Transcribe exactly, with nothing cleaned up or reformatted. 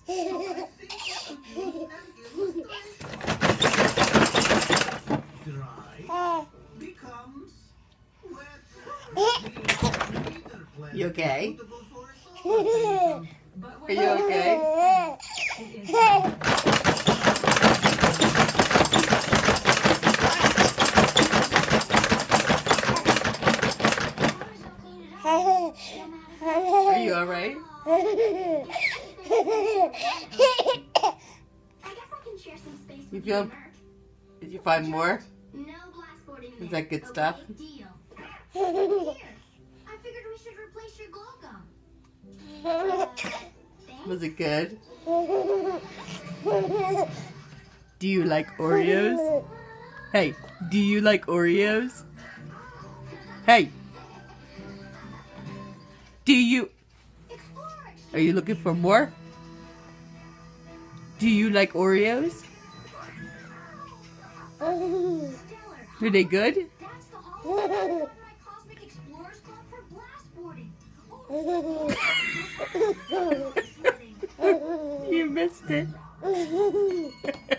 You okay? Are you okay? Are you alright? You feel? Did you find more? Is that good stuff? Was it good? Do you like Oreos? Hey, do you like Oreos? Hey! Do you... Are you looking for more? Do you like Oreos? Are they good? You missed it.